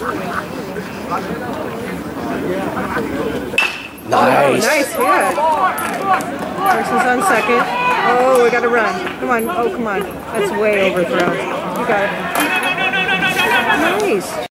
Nice. Oh, nice hit. Carson's on second. Oh, we got to run. Come on. Oh, come on. That's way overthrown. You got it. Nice.